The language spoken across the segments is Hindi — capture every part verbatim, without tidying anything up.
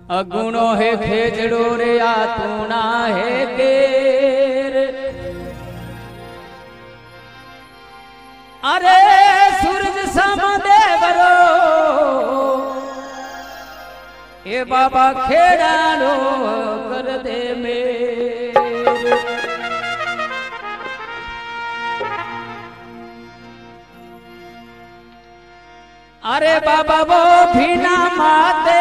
अगुणो है खेजड़ो रे आतूना है केर। अरे सूरज समदेवरो ए बाबा खेड़ानो कर दे मेर। अरे बाबा वो भी ना माते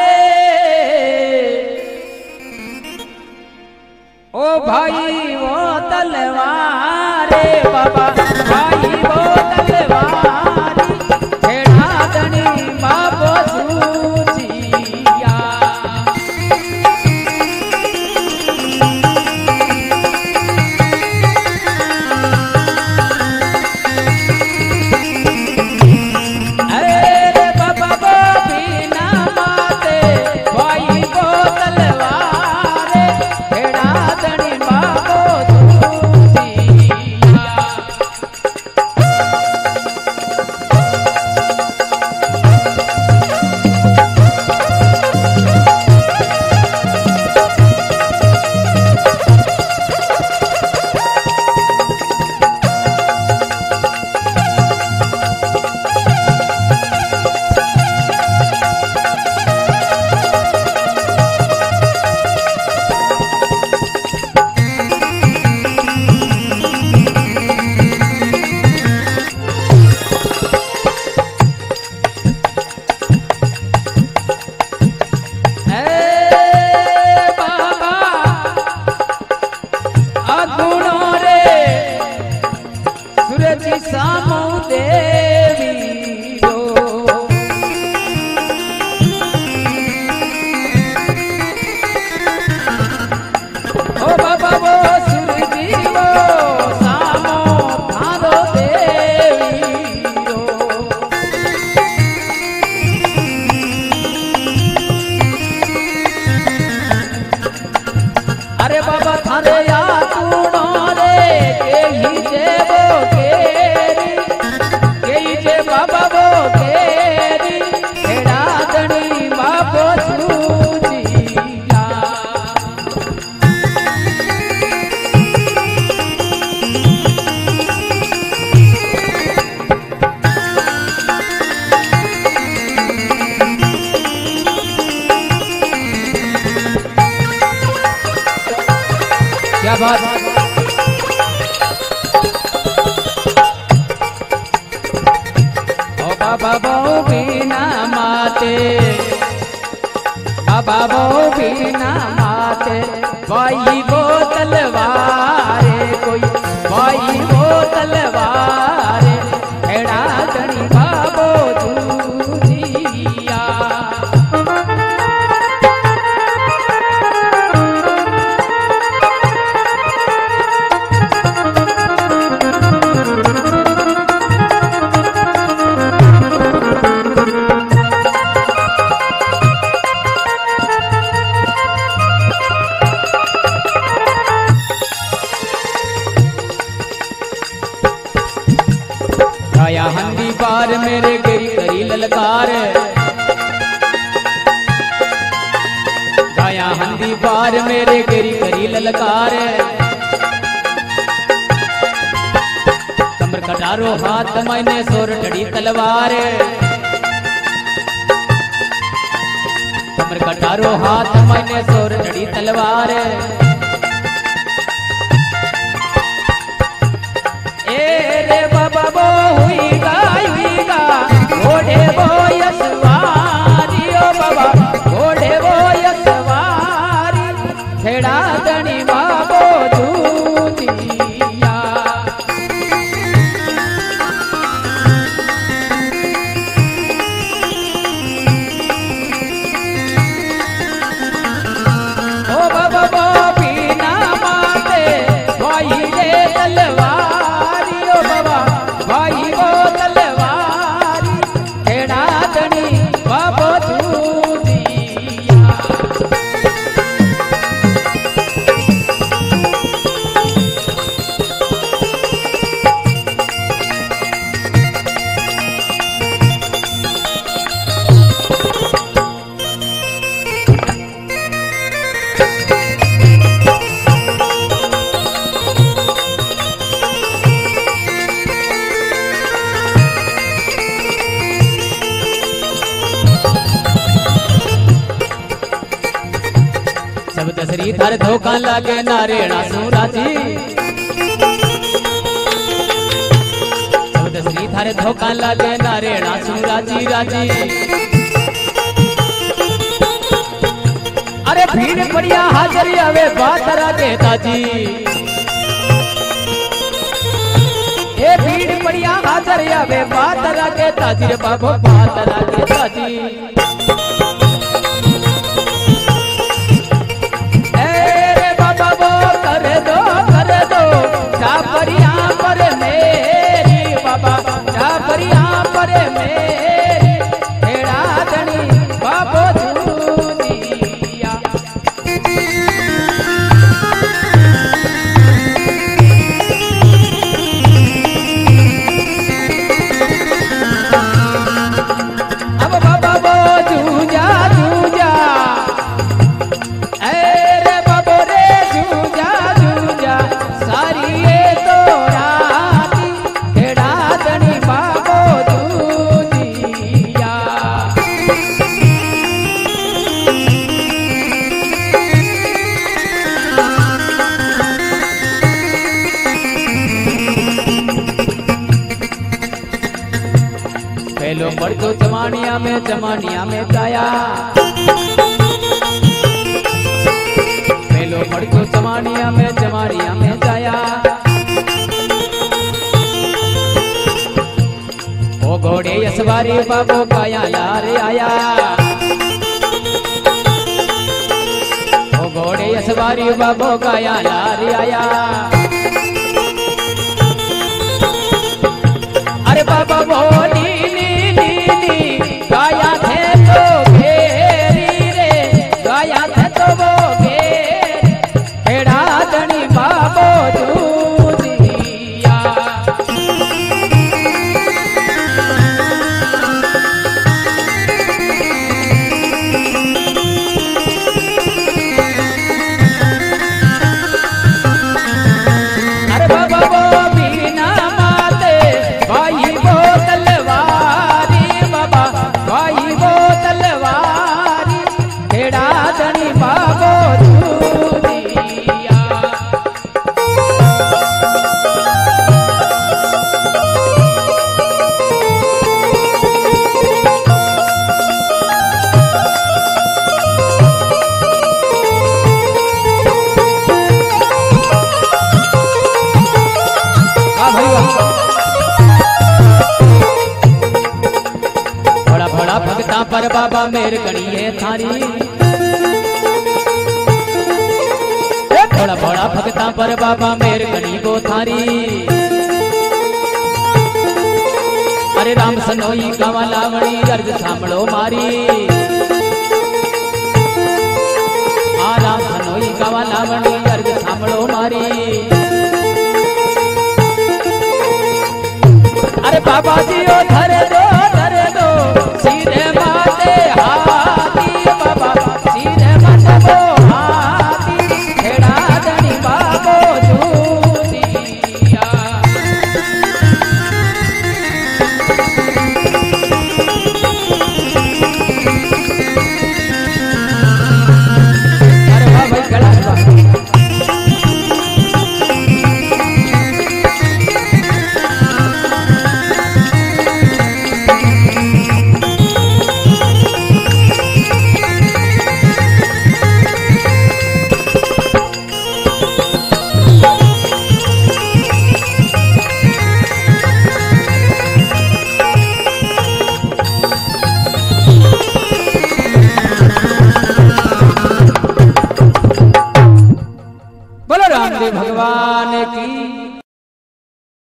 ओ भाई वो तलवारे बाबा भाई वो तलवारी खेड़ा दनी बाबो सूचिया। अरे बाबा वो भी ना माते भाई वो तलवारे खेड़ा दनी बाबो सूचिया। क्या बात। ओ बाबा बहु बिना माते बाबा बहु बिना माते भाई वो तलवारे कोई भाई वो तलवारे खेड़ा दनी बाबो दूजिया। गाया हंदी पार मेरे गिरी करी ललकार। गाया हंदी पार मेरे गिरी करी ललकार। कमर कटारो हाथ मैंने सोर टड़ी तलवार। कमर कटारो हाथ मैंने सोर टड़ी तलवार। बाबा हुई गा हुई गा घोड़े वो यशवारी ओ बाबा घोड़े वो यशवारी खेड़ा दनी बाबो दूजिया। ओ बाबा वो बिना माते भाई रे तलवारी ओ बाबा भाई वो तलवारी खेड़ा दनी जब दसरी थारे धोखा लागे नारेणा सुराजी, जब दसरी थारे धोखा लागे नारेणा सुराजी राजी। अरे भीड़ पड़िया हाजरी आवे बात रागे ताजी, ए भीड़ पड़िया हाजरी आवे बात रागे ताजी रे बाबो बात रागे ताजी। ए रे बाबा वो कर दो कर दो चापरिया पर मेरी बाबा चापरिया पर मेरी हेड़ा धनी बाबो दुनिया। अब बाबा वो जूझा जूझा ए रे बाबो रे जूझा जूझा सारी ये तो राती हेड़ा धनी बाबो दुनिया। पहलो पड़तो जमानिया में जमानिया में जाया, पहलो पड़तो जमानिया में जमानिया में जाया। ओ घोड़े यसवारी बाबो काया लार आया, ओ घोड़े यसवारी बाबो काया लार आया। अरे बाबा वो नीली नीली गाया थे तो घेरी रे, गाया थे तो वो घेरी हेड़ा धनी बाबो दुनिया। अरे बाबा वो बिना माते भाई वो तलवारी बाबा भाई वो तलवारी हेड़ा धनी बाबो दुनिया। हाँ भाई वाह। बड़ा बड़ा भगता पर बाबा मेर गणिये थारी, बड़ा बड़ा भगता पर बाबा मेर गणी को थारी। अरे राम सनोई गावा लावणी अर्ज सांभळो मारी, आ राम सनोई गावा लावणी अर्ज सांभळो मारी। अरे बाबा जी